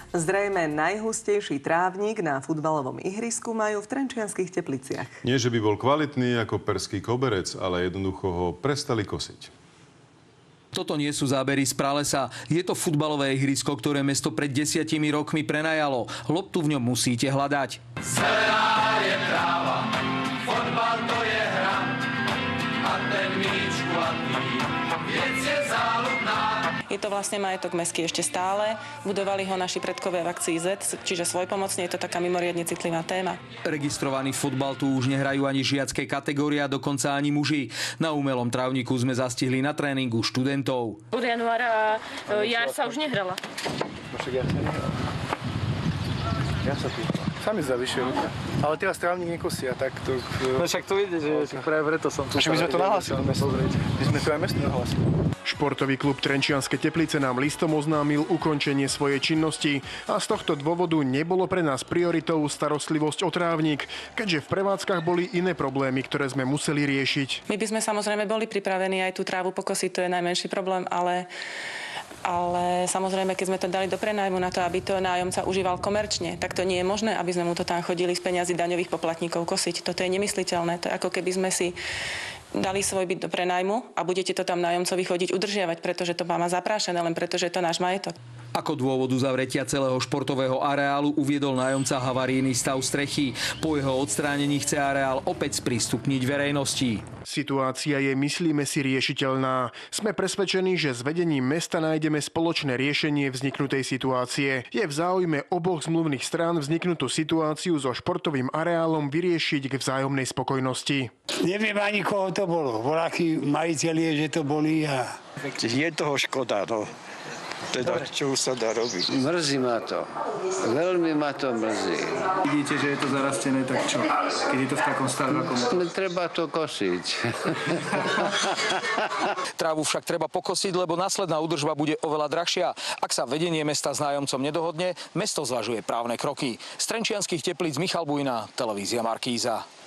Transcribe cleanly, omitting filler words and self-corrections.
Zrejme najhustejší trávnik na futbalovom ihrisku majú v Trenčianskych Tepliciach. Nie, že by bol kvalitný ako perský koberec, ale jednoducho ho prestali kosiť. Toto nie sú zábery z pralesa. Je to futbalové ihrisko, ktoré mesto pred 10 rokmi prenajalo. Loptu v ňom musíte hľadať. Zelená je tráva, fotbal to je hra a ten míč kulatý, vec je záľubná. Je to vlastne majetok mestský ešte stále. Budovali ho naši predkovia v akcii Z, čiže svojpomocne je to taká mimoriadne citlivá téma. Registrovaný futbal tu už nehrajú ani žiacké kategórie, dokonca ani muži. Na umelom trávniku sme zastihli na tréningu študentov. Od januára jar sa už nehrala. Ja sa tu sami zavyšujem. Ale teraz trávnik nekosia, tak to... No však to ide, že práve preto som tu. Však my sme to nahlásili. My sme to aj mesto nahlásili. Športový klub Trenčianske Teplice nám listom oznámil ukončenie svojej činnosti a z tohto dôvodu nebolo pre nás prioritou starostlivosť o trávnik, keďže v prevádzkach boli iné problémy, ktoré sme museli riešiť. My by sme samozrejme boli pripravení aj tú trávu pokosiť, to je najmenší problém, ale samozrejme, keď sme to dali do prenajmu na to, aby to nájomca užíval komerčne, tak to nie je možné, aby sme mu to tam chodili z peňazí daňových poplatníkov kosiť. Toto je nemysliteľné. To je ako keby sme si dali svoj byt do prenajmu a budete to tam nájomcovi chodiť udržiavať, pretože to má zaprášené, len pretože je to náš majetok. Ako dôvod uzavretia celého športového areálu uviedol nájomca havarijný stav strechy. Po jeho odstránení chce areál opäť sprístupniť verejnosti. Situácia je, myslíme si, riešiteľná. Sme presvedčení, že s vedením mesta nájdeme spoločné riešenie vzniknutej situácie. Je v záujme oboch zmluvných strán vzniknutú situáciu so športovým areálom vyriešiť k vzájomnej spokojnosti. Neviem ani koho to bolo. Voľakí majitelia, že to boli a... Je toho škoda, no. Teda, čo už sa dá robiť. Mrzí ma to. Veľmi ma to mrzí. Vidíte, že je to zarastené, tak čo? Keď je to v takom stave, ako... Treba to kosiť. Trávu však treba pokosiť, lebo následná údržba bude oveľa drahšia. Ak sa vedenie mesta s nájomcom nedohodne, mesto zvažuje právne kroky. Z Trenčianskych Teplíc Michal Bujna, televízia Markíza.